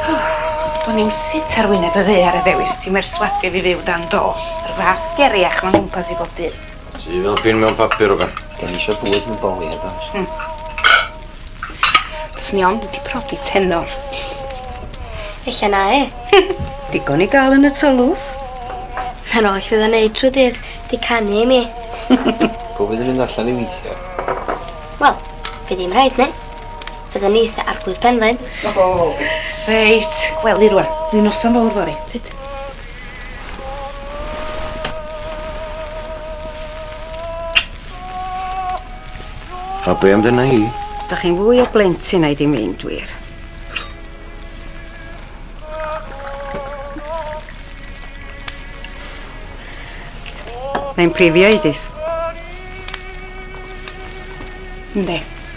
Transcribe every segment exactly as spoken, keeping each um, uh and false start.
Do'n i'n sit ar wyneb y dde ar y ddewis ti'n merswadio fi fyw dan do. Yr fath geriach ma'n hwmpas i bob dydd. Ti fel bin mewn papur o gan. Gen i eisiau bwyd mewn boliad oes. Hmm. Dys ni ond wedi prodi tenor. Ella na e. Digon i gael yn y tylwth. Yn oll fydd o'n neud trwy dydd, di canu i mi. Pwy fydd yn mynd allan i weithio? Wel, fydd ddim rhaid ne. Fydd yn eitha arglwydd penrhain. O, reit, gwely rwan. Ni'n noson fawr fori. Sut? A be am dyna hi? Da chi'n fwy o blentyn a'i di mynd wir. Mae'n prifio Edith. Ynddi.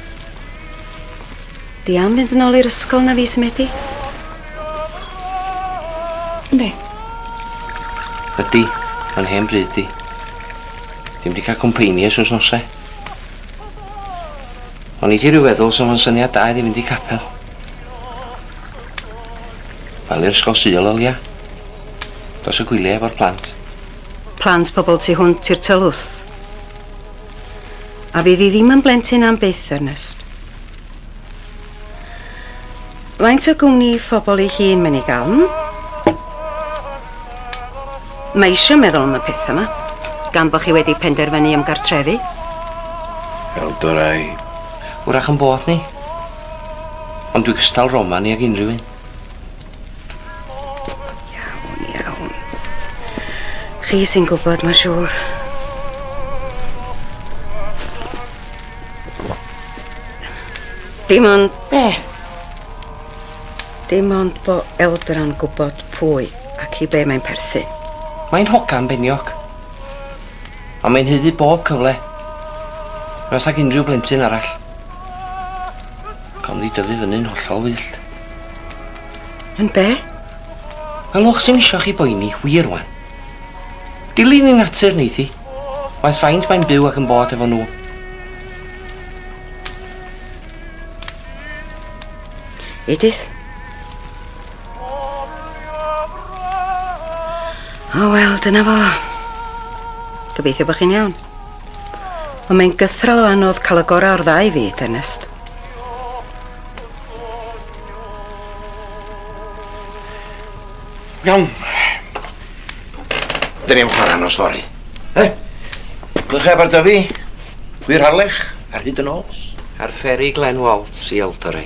Di am fynd yn ôl i'r ysgol na fis Medi? Ynddi. Ydi, mae'n hen bryd di. Dim di cael compeinia sos nosau. O'n i di rhyw feddwl sef o'n syniad da i fynd i capel. Fel i'r ysgol Sul olia. Dos y gwyliau efo'r plant. Plans pobl tu hwnt i'r tylwth. A fydd hi ddim yn blentyn am byth, Ernest. Faint o gwmni phobl ei hun mynd i gael, hm? Mae eisiau meddwl am y pethau yma, gan bo chi wedi penderfynu am gartrefi. Eldra rai. Wrach yn bod ni. Ond dwi gystal Romani ag unrhyw un. Iawn, iawn. Chi sy'n gwybod, mae'n siŵr. Dim ond... Be? Dim ond bo Eldra'n gwybod pwy ac i be mae'n perthyn. Mae'n hogan beniog. A mae'n hyddu bob cyfle. Roedd ag unrhyw blentyn arall. Com di dyfu fyny'n hollol wyllt. Yn be? Wel o'ch sy'n isio chi boeni wir wan. Dilyn i natur neithi. Waith faint mae'n byw ac yn bod efo nhw. Edith? O, wel, dyna fo. Gobeithio bod chi'n iawn. Ond mae'n gythral o anodd cael y gorau o'r ddau fi, Ernest. Iawn. Dyn ni am chwarae nos fori. Eh? Glycheb ar dyfu. Gwir harlech ar hyd y nos. Ar fferi Glen Waltz i Eldra.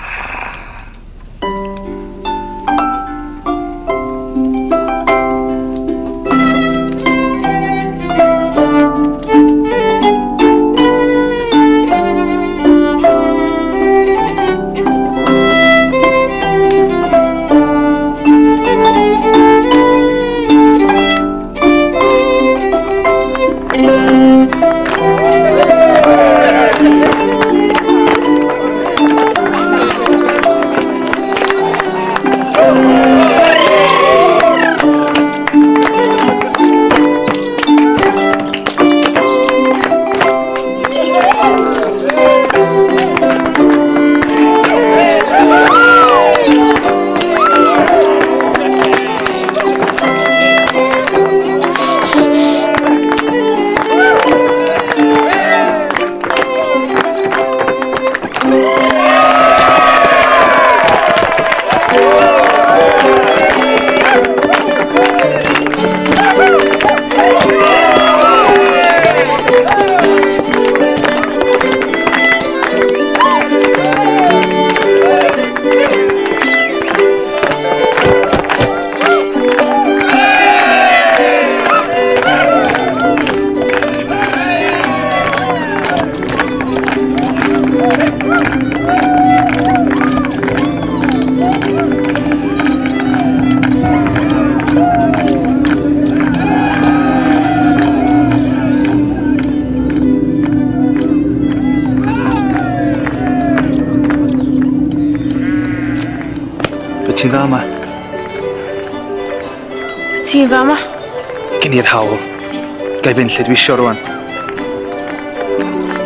Ti'n dda yma? Ti'n dda yma? Gen i'r hawl. Gai fynd lle dwi isio rwan.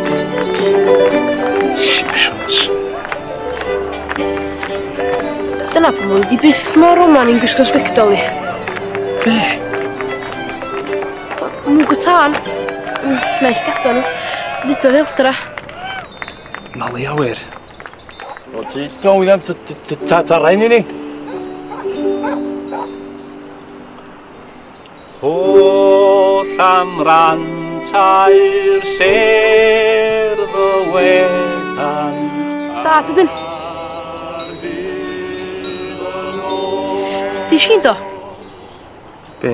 Sipsiwns. Dyna pan mwyn di byth mor Romani'n gwisgo sbectol i. Be? Mwyn gwtan. Lla eich gada nhw. Fydodd Eldra. Mali awyr. O ti gawin am tarain i ni? O llamran tair ser fy wedan. Da, tydyn. Di si'n do? Be?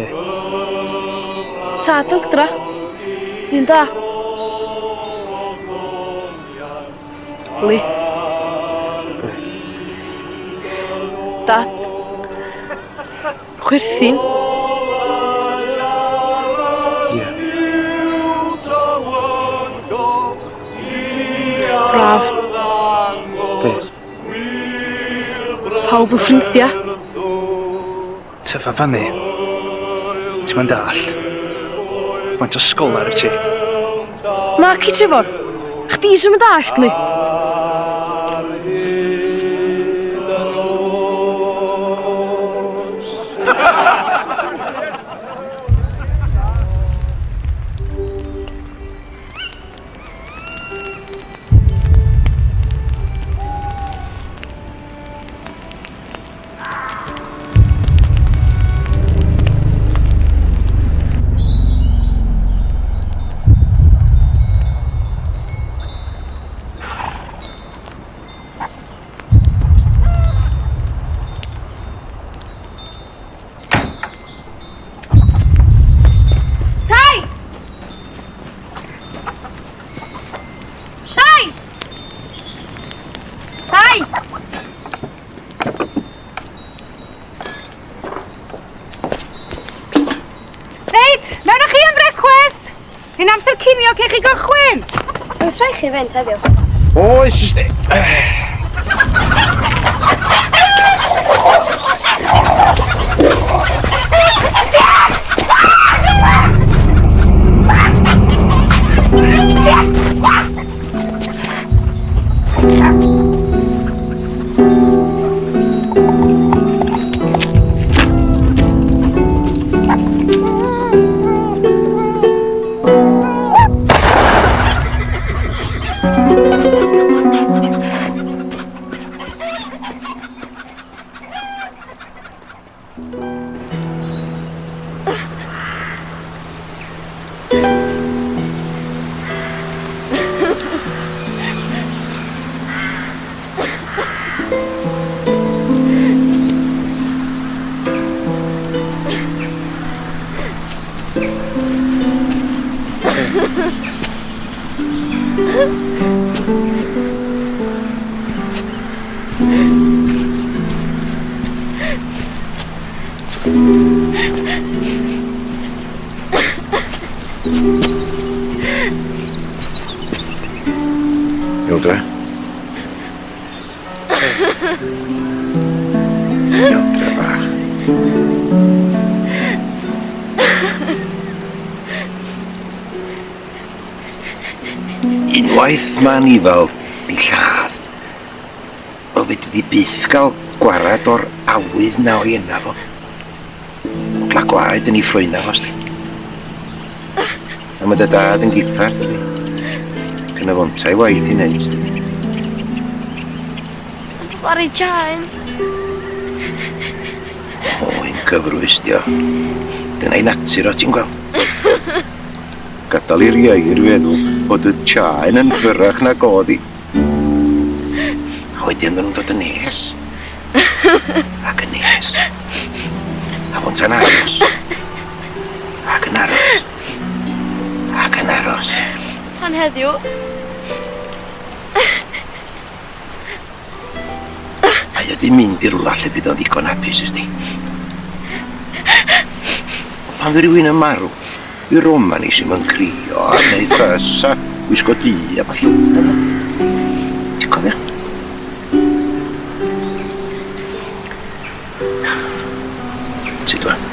Tad Eldra. Di'n da. Li. Dad. Chwerthin. Ie. Braf. Be? Pawb yn ffrindiau. Tyfa fanni. Ti'n ma'n dall. Faint o sgolar y ti. Nac i Trefor. Chdi sy'n mynd dallt, Li. Cei chi gychwyn? Oes rhaid chi fynd heddiw? Oes, ysdi. Eldra? Eldra bach. Unwaith ma ni fel di lladd, o fe di byth gael gwarad o'r awydd na o'i yna fo. Gla gwaed yn ei ffrwyna fo, sti. A mae dy dad yn gipar, dydi. Cyna fontau waith i wneud, sti. Rory Taylor. O, un cyfrwys, di o. Dyna'i natur o, ti'n gweld? Gadael i'r ieir feddwl bod y chaen yn fyrrach na godi. A wedyn nhw'n dod yn nes. Ac yn nes. A font yn aros. Ac yn aros. Ac yn aros. Tan heddiw. A ydi mynd i rwla lle bydd o'n ddigon hapus, ysdi. Pan fy rywun yn marw, i Romani sy'n mynd crio a neu ffys a gwisgo di a falle. Ti'n cofio? Sut wa?